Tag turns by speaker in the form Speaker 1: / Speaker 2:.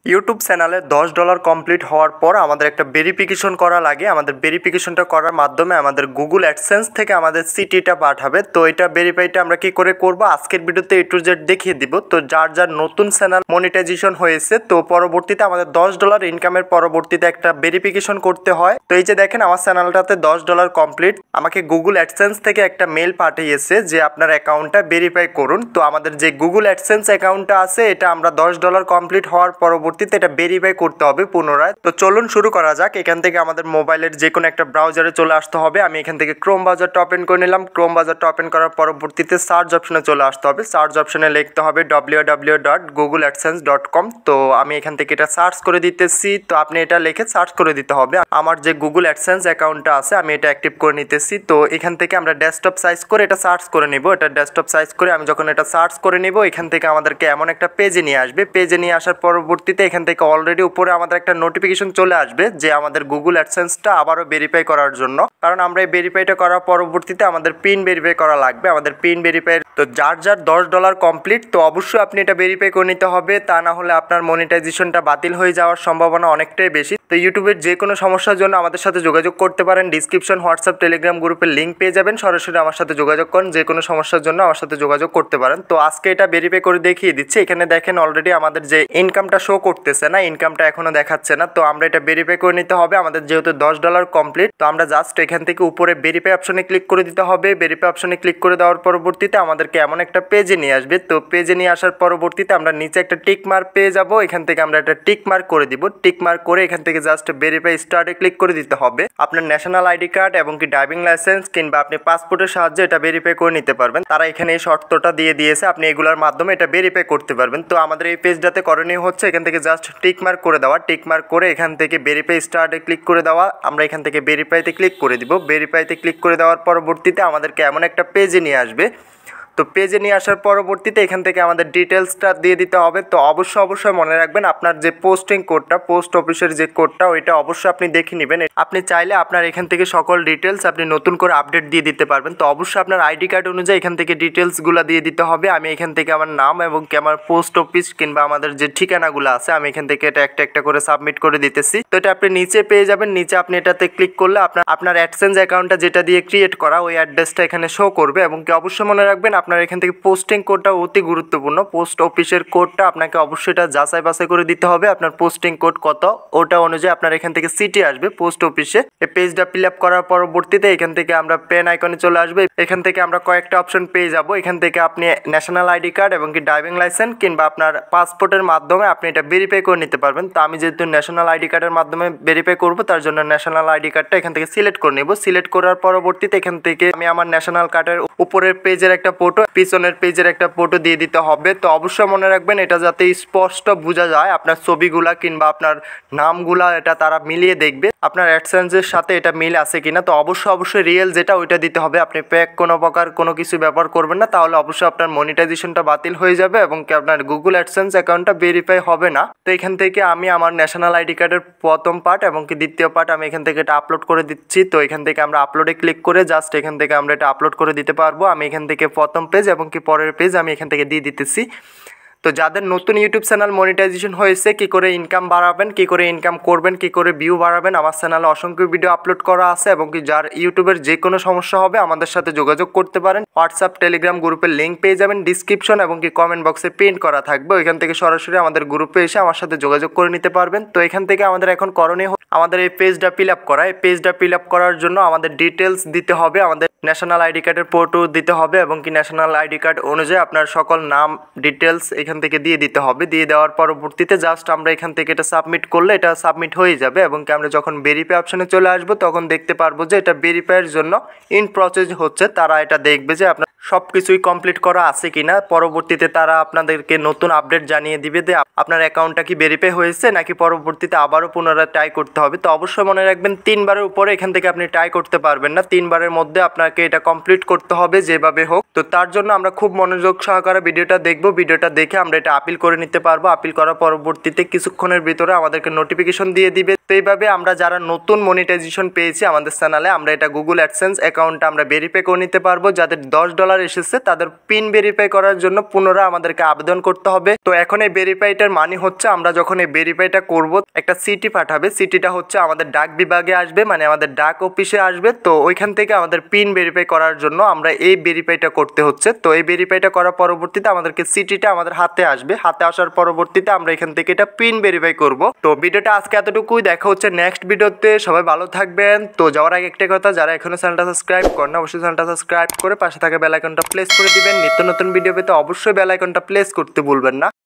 Speaker 1: YouTube চ্যানেলে $10 complete হওয়ার পর আমাদের একটা ভেরিফিকেশন করা লাগে। আমাদের ভেরিফিকেশনটা করার মাধ্যমে আমাদের গুগল অ্যাডসেন্স থেকে আমাদের সিটিটা পাঠাবে। তো এটা ভেরিফাইটা আমরা কি করে করব আজকের ভিডিওতে A to Z দেখিয়ে দিব। তো যার যার নতুন চ্যানেল মনিটাইজেশন হয়েছে, তো পরবর্তীতে আমাদের $10 ইনকামের পরবর্তীতে একটা ভেরিফিকেশন করতে হয়। তো এই যে দেখেন আমার চ্যানেলটাতে $10 কমপ্লিট, আমাকে গুগল অ্যাডসেন্স থেকে একটা মেল পাঠিয়েছে যে আপনার অ্যাকাউন্টটা ভেরিফাই করুন। তো আমাদের যে গুগল অ্যাডসেন্স অ্যাকাউন্টটা আছে এটা আমরা $10 কমপ্লিট হওয়ার পরবর্তীতে এটা ভেরিফাই করতে হবে পুনরায়। তো চলুন শুরু করা যাক। এখান থেকে আমাদের মোবাইলের যে কোনো একটা ব্রাউজারে চলে আসতে হবে। আমি এখান থেকে ক্রোম ব্রাউজারটা ওপেন করে নিলাম। ক্রোম ব্রাউজারটা ওপেন করার পরবর্তীতে সার্চ অপশনে চলে আসতে হবে। সার্চ অপশনে লিখতে হবে www.googleadsense.com। তো আমি এখান থেকে এটা সার্চ করে দিতেছি। তো আপনি এটা লিখে সার্চ করে দিতে হবে। আমার যে গুগল অ্যাডসেন্স অ্যাকাউন্টটা আছে আমি এটা অ্যাক্টিভ করে নিতেছি। তো এখান থেকে আমরা ডেস্কটপ সাইজ করে এটা সার্চ করে নিব। এটা ডেস্কটপ সাইজ করে আমি যখন এটা সার্চ করে নিব, এখান থেকে আমাদেরকে এমন একটা পেজে নিয়ে আসবে। পেজে নিয়ে আসার পরবর্তীতে এখান থেকে অলরেডি উপরে আমাদের একটা নোটিফিকেশন চলে আসবে যে আমাদের গুগল অ্যাডসেন্সটা আবারও ভেরিফাই করার জন্য। কারণ আমরা এই ভেরিফাইটা করার পরবর্তীতে আমাদের পিন ভেরিফাই করা লাগবে। আমাদের পিন ভেরিফাই তো যার যার $10 কমপ্লিট, তো অবশ্যই আপনি এটা ভেরিফাই করে নিতে হবে। তা না হলে আপনার মনিটাইজেশনটা বাতিল হয়ে যাওয়ার সম্ভাবনা অনেকটাই বেশি। তো ইউটিউবের যে কোনো সমস্যার জন্য আমাদের সাথে যোগাযোগ করতে পারেন। ডিসক্রিপশন হোয়াটসঅ্যাপ টেলিগ্রাম গ্রুপের লিঙ্ক পেয়ে যাবেন। সরাসরি আমার সাথে যোগাযোগ করেন, যে কোনো সমস্যার জন্য আমার সাথে যোগাযোগ করতে পারেন। তো আজকে এটা ভেরিফাই করে দেখিয়ে দিচ্ছি। এখানে দেখেন অলরেডি আমাদের যে ইনকামটা শো করতেছে না, ইনকামটা এখনো দেখাচ্ছে না। তো আমরা এটা ভেরিফাই করে নিতে হবে। আমাদের যেহেতু $10 কমপ্লিট, তো আমরা জাস্ট এখান থেকে উপরে ভেরিফাই অপশনে ক্লিক করে দিতে হবে। ভেরিফাই অপশনে ক্লিক করে দেওয়ার পরবর্তীতে আমাদেরকে এমন একটা পেজে নিয়ে আসবে। তো পেজে নিয়ে আসার পরবর্তীতে আমরা নিচে একটা টিক মার্ক পেয়ে যাব। এখান থেকে আমরা একটা টিক মার্ক করে দিব। টিক মার্ক করে এখান থেকে জাস্ট ভেরিফাই স্টার্টে ক্লিক করে দিতে হবে। আপনার ন্যাশনাল আইডি কার্ড এবং কি ড্রাইভিং লাইসেন্স কিংবা আপনি পাসপোর্টের সাহায্যে এটা ভেরিফাই করে নিতে পারবেন। তারা এখানে এই শর্তটা দিয়ে দিয়েছে, আপনি এগুলোর মাধ্যমে এটা ভেরিফাই করতে পারবেন। তো আমাদের এই পেজটাতে করণীয় হচ্ছে এখান থেকে জাস্ট টিক মার্ক করে দেওয়া। টিক মার্ক করে এখান থেকে ভেরিফাই স্টার্টে ক্লিক করে দেওয়া। আমরা এখান থেকে ভেরিফাইতে ক্লিক করে দিব। ভেরিফাইতে ক্লিক করে দেওয়ার পরবর্তীতে আমাদেরকে এমন একটা পেজে নিয়ে আসবে। তো পেজে নিয়ে আসার পরবর্তীতে এখান থেকে আমাদের ডিটেলসটা দিয়ে দিতে হবে। তো অবশ্যই মনে রাখবেন আপনার যে পোস্টিং কোডটা, পোস্ট অফিসের যে কোডটা, ওইটা অবশ্যই আপনি দেখে নেবেন। আপনি চাইলে আপনার এখান থেকে সকল ডিটেলস আপনি নতুন করে আপডেট দিয়ে দিতে পারবেন। তো অবশ্যই আপনার আইডি কার্ড অনুযায়ী এখান থেকে ডিটেলসগুলো দিয়ে দিতে হবে। আমি এখান থেকে আমার নাম এবং কি আমার পোস্ট অফিস কিংবা আমাদের যে ঠিকানাগুলো আছে আমি এখান থেকে এটা একটা একটা করে সাবমিট করে দিতেছি। তো এটা আপনি নিচে পেয়ে যাবেন। নিচে আপনি এটাতে ক্লিক করলে আপনার অ্যাডসেন্স অ্যাকাউন্টটা যেটা দিয়ে ক্রিয়েট করা ওই অ্যাড্রেসটা এখানে শো করবে। এবং কি অবশ্যই মনে রাখবেন আপনার এখান থেকে পোস্টিং কোডটা অতি গুরুত্বপূর্ণ। পোস্ট অফিসের কোডটা আপনাকে অবশ্যই এটা যাচাই বাছাই করে দিতে হবে আপনার পোস্টিং কোড কত, ওটা অনুযায়ী আপনার এখান থেকে সিটি আসবে পোস্ট অফিসে। এই পেজটা ফিল আপ করার পরবর্তীতে এখান থেকে আমরা পেন আইকনে চলে আসবে। এখান থেকে আমরা কয়েকটা অপশন পেয়ে যাব। এখান থেকে আপনি ন্যাশনাল আইডি কার্ড এবং কি ড্রাইভিং লাইসেন্স কিংবা আপনার পাসপোর্টের মাধ্যমে আপনি এটা ভেরিফাই করে নিতে পারবেন। তো আমি যেহেতু ন্যাশনাল আইডি কার্ডের মাধ্যমে ভেরিফাই করব, তার জন্য ন্যাশনাল আইডি কার্ডটা এখান থেকে সিলেক্ট করে নেব। সিলেক্ট করার পরবর্তীতে এখান থেকে আমি আমার ন্যাশনাল কার্ডের উপরের পেজের একটা ফটো, পিছনের পেজের একটা ফটো দিয়ে দিতে হবে। তো অবশ্যই মনে রাখবেন এটা যাতে স্পষ্ট বোঝা যায় আপনার ছবিগুলা কিংবা আপনার নামগুলা, এটা তারা মিলিয়ে দেখবে আপনার অ্যাডসেন্সের সাথে এটা মিল আছে কিনা। তো অবশ্যই রিয়েল যেটা ওইটা দিতে হবে। আপনি প্যাক কোনো প্রকার কোনো কিছু ব্যবহার করবেন না, তাহলে অবশ্যই আপনার মনিটাইজেশনটা বাতিল হয়ে যাবে এবং কি আপনার গুগল অ্যাডসেন্স অ্যাকাউন্টটা ভেরিফাই হবে না। তো এখান থেকে আমি আমার ন্যাশনাল আইডি কার্ডের প্রথম পার্ট এবং কি দ্বিতীয় পার্ট আমি এখান থেকে এটা আপলোড করে দিচ্ছি। তো এখান থেকে আমরা আপলোডে ক্লিক করে জাস্ট এখান থেকে আমরা এটা আপলোড করে দিতে পারবো। আমি এখান থেকে প্রথম পেজ এবং কি পরের পেজ আমি এখান থেকে দিয়ে দিতেছি। তো যাদের নতুন ইউটিউব চ্যানেল মনিটাইজেশন হয়েছে, কি করে ইনকাম বাড়াবেন, কি করে ইনকাম করবেন, কি করে ভিউ বাড়াবেন, আমার চ্যানেলে অসংখ্য ভিডিও আপলোড করা আছে। এবং কি যার ইউটিউবের যে কোনো সমস্যা হবে আমাদের সাথে যোগাযোগ করতে পারেন। হোয়াটসঅ্যাপ টেলিগ্রাম গ্রুপের লিঙ্ক পেয়ে যাবেন ডিসক্রিপশন এবং কি কমেন্ট বক্সে পিন করা থাকবে। ওইখান থেকে সরাসরি আমাদের গ্রুপে এসে আমার সাথে যোগাযোগ করে নিতে পারবেন। তো এখান থেকে আমাদের এখন করণীয় আমাদের এই পেজটা ফিল আপ করা। এই পেজটা ফিল আপ করার জন্য আমাদের ডিটেলস দিতে হবে। আমাদের ন্যাশনাল আইডি কার্ডের ফটো দিতে হবে এবং কি ন্যাশনাল আইডি কার্ড অনুযায়ী আপনার সকল নাম ডিটেলস এখান থেকে দিয়ে দিতে হবে। দিয়ে দেওয়ার পরবর্তীতে জাস্ট আমরা এখান থেকে এটা সাবমিট করলে এটা সাবমিট হয়ে যাবে। এবং কি আমরা যখন ভেরিফাই অপশনে চলে আসবো তখন দেখতে পারবো যে এটা ভেরিফাইয়ের জন্য ইন প্রসেস হচ্ছে। তারা এটা দেখবে যে আপনার সব কিছুই কমপ্লিট করা আছে কিনা। পরবর্তীতে তারা আপনাদেরকে নতুন আপডেট জানিয়ে দিবে যে আপনার অ্যাকাউন্টটা কি ভেরিফাই হয়েছে নাকি পরবর্তীতে আবারও পুনরায় ট্রাই করতে হবে। তো অবশ্যই মনে রাখবেন 3বারের উপরে এখান থেকে আপনি ট্রাই করতে পারবেন না। 3বারের মধ্যে আপনাকে এটা কমপ্লিট করতে হবে যেভাবে হোক। তো তার জন্য আমরা খুব মনোযোগ সহকারে ভিডিওটা দেখব। ভিডিওটা দেখে আমরা এটা আপিল করে নিতে পারবো। আপিল করার পরবর্তীতে কিছুক্ষণের ভিতরে আমাদেরকে নোটিফিকেশন দিয়ে দিবে। তো এইভাবে আমরা যারা নতুন মনিটাইজেশন পেয়েছি আমাদের চ্যানেলে, আমরা এটা গুগল অ্যাডসেন্স অ্যাকাউন্টটা আমরা ভেরিফাই করে নিতে পারবো। যাদের $10 কলার এসেছে তাদের পিন ভেরিফাই করার জন্য পুনরায় আমাদেরকে আবেদন করতে হবে। তো এখন এই ভেরিফাইটার মানে হচ্ছে আমরা যখন এই ভেরিফাইটা করব একটা সিটি পাঠাবে, সিটিটা হচ্ছে আমাদের ডাক বিভাগে আসবে, মানে আমাদের ডাক অফিসে আসবে। তো ওইখান থেকে আমাদের পিন ভেরিফাই করার জন্য আমরা এই ভেরিফাইটা করতে হচ্ছে। তো এই ভেরিফাইটা করার পরবর্তীতে আমাদেরকে সিটিটা আমাদের হাতে আসবে, হাতে আসার পরবর্তীতে আমরা এখান থেকে এটা পিন ভেরিফাই করব। তো ভিডিওটা আজকে এতটুকুই, দেখা হচ্ছে নেক্সট ভিডিওতে। সবাই ভালো থাকবেন। তো যাওয়ার আগে একটা কথা, যারা এখনো চ্যানেলটা সাবস্ক্রাইব করেন অবশ্যই চ্যানেলটা সাবস্ক্রাইব করে পাশে থাকা বেল আইকনটা প্রেস করে দিবেন। নিত্য নতুন ভিডিও পেতে অবশ্যই বেল আইকনটা প্রেস করতে ভুলবেন না।